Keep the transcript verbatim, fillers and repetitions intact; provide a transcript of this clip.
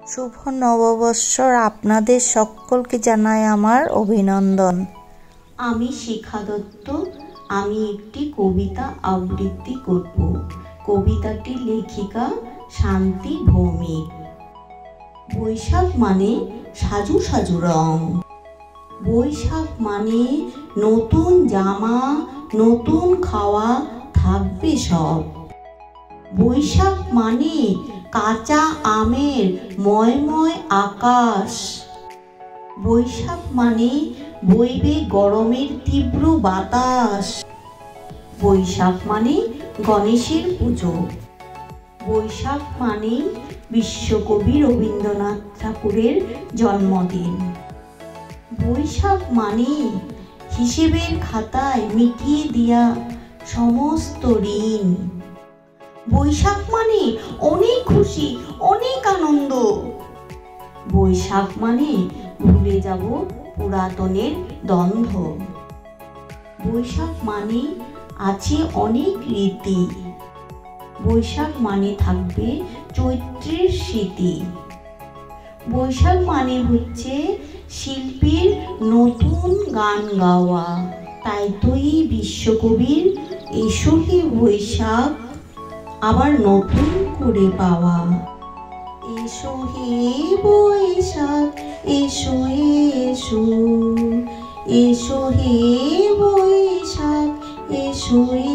শুভ নববর্ষর আপনাদের সকলকে জানাই আমার অভিনন্দন। আমি শিখা দত্ত। আমি একটি কবিতা আবৃত্তি করব। কবিতাটির লেখিকা শান্তি ভৌমিক। বৈশাখ মানে সাজু সাজু রং, বৈশাখ মানে নতুন জামা, নতুন খাওয়া থাকবে সব। বৈশাখ মানে কাঁচা আমের ময়ময় আকাশ। বৈশাখ মানে বইবে গরমের তীব্র বাতাস। বৈশাখ মানে গণেশের পুজো। বৈশাখ মানে বিশ্বকবি রবীন্দ্রনাথ ঠাকুরের জন্মদিন। বৈশাখ মানে হিসেবের খাতায় মিটিয়ে দেয়া সমস্ত ঋণ। বৈশাখ মানে অনেক খুশি, অনেক আনন্দ। বৈশাখ মানে ভুলে যাব পুরাতনের দ্বন্দ্ব। বৈশাখ মানে আছে অনেক রীতি। বৈশাখ মানে থাকবে চৈত্রের স্মৃতি। বৈশাখ মানে হচ্ছে শিল্পীর নতুন গান গাওয়া। তাই তো এই বিশ্বকবির এসো হে বৈশাখ আবার নতুন করে পাওয়া। এসো হে বৈশাখ এসো এসো, এসো হে বৈশাখ এসো